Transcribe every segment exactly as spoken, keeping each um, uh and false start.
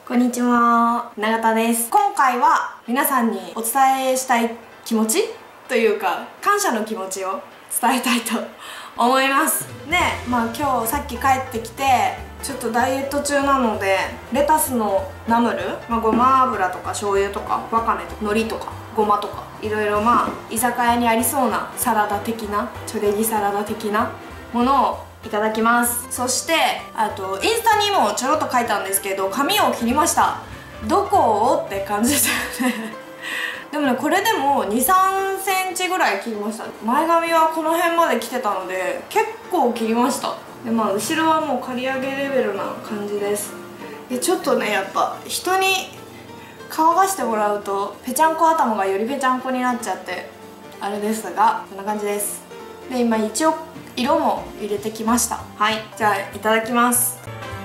こんにちは、永田です。今回は皆さんにお伝えしたい気持ちというか感謝の気持ちを伝えたいと思います。で、まあ今日さっき帰ってきてちょっとダイエット中なのでレタスのナムル、まあ、ごま油とか醤油とかわかめとか海苔とかごまとかいろいろまあ居酒屋にありそうなサラダ的なチョレギサラダ的なものをいただきます。そしてあとインスタにもちょろっと書いたんですけど、髪を切りました。どこをって感じですよねでもね、これでもにさんセンチぐらい切りました。前髪はこの辺まで来てたので結構切りました。でまあ後ろはもう刈り上げレベルな感じです。でちょっとね、やっぱ人に乾かしてもらうとぺちゃんこ頭がよりぺちゃんこになっちゃってあれですが、こんな感じです。で今一応色も入れてきました。はい、じゃあいただきます。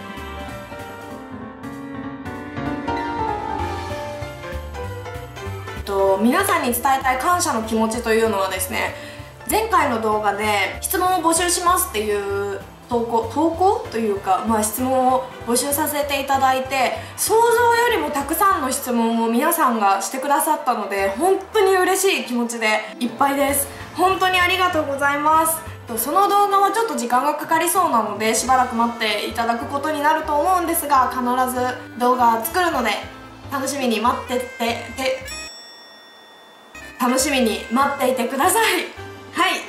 えっと皆さんに伝えたい感謝の気持ちというのはですね、前回の動画で質問を募集しますっていう投稿投稿というか、まあ、質問を募集させていただいて、想像よりもたくさんの質問を皆さんがしてくださったので本当に嬉しい気持ちでいっぱいです。本当にありがとうございます。その動画はちょっと時間がかかりそうなのでしばらく待っていただくことになると思うんですが、必ず動画作るので楽しみに待っててて楽しみに待っていてください。はい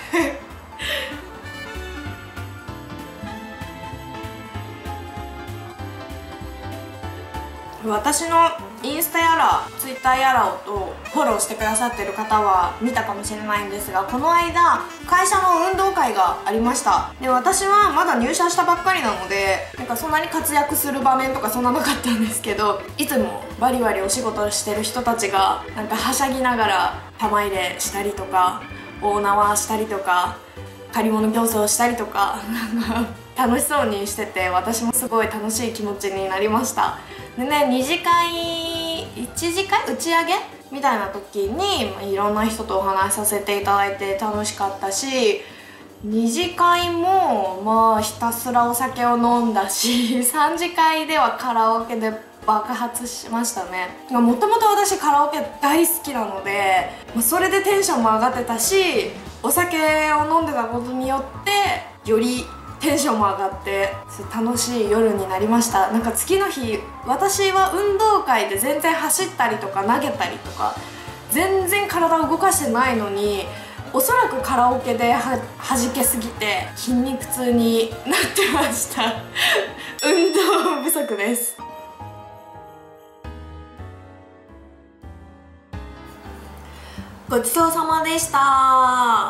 私のインスタやらツイッターやらをフォローしてくださってる方は見たかもしれないんですが、この間会社の運動会がありました。で私はまだ入社したばっかりなのでなんかそんなに活躍する場面とかそんななかったんですけど、いつもバリバリお仕事してる人たちがなんかはしゃぎながら玉入れしたりとか大縄したりとか借り物競争したりとか楽しそうにしてて、私もすごい楽しい気持ちになりました。でね、二次会いち次会打ち上げみたいな時にいろんな人とお話しさせていただいて楽しかったし、二次会もまあひたすらお酒を飲んだし、三次会ではカラオケで爆発しましたね。もともと私カラオケ大好きなのでそれでテンションも上がってたし、お酒を飲んでたことによってよりテンションも上がって楽しい夜になりました。なんか次の日私は運動会で全然走ったりとか投げたりとか全然体を動かしてないのに、おそらくカラオケでは弾けすぎて筋肉痛になってました運動不足です。ごちそうさまでした。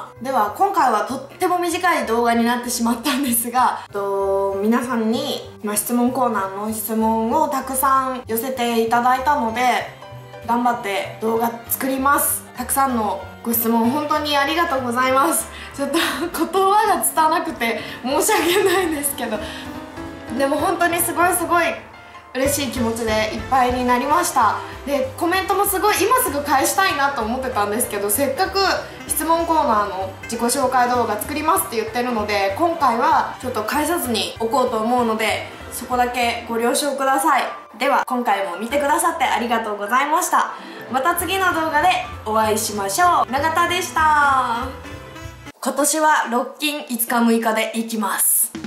では今回はとっても短い動画になってしまったんですが、と皆さんに、まあ、質問コーナーの質問をたくさん寄せていただいたので頑張って動画作ります。たくさんのご質問本当にありがとうございます。ちょっと言葉が伝わらなくて申し訳ないんですけど、でも本当にすごいすごい嬉しい気持ちでいっぱいになりました。でコメントもすごい今すぐ返したいなと思ってたんですけど、せっかく質問コーナーの自己紹介動画作りますって言ってるので今回はちょっと返さずにおこうと思うのでそこだけご了承ください。では今回も見てくださってありがとうございました。また次の動画でお会いしましょう。永田でした。今年はロッキンいつかむいかでいきます。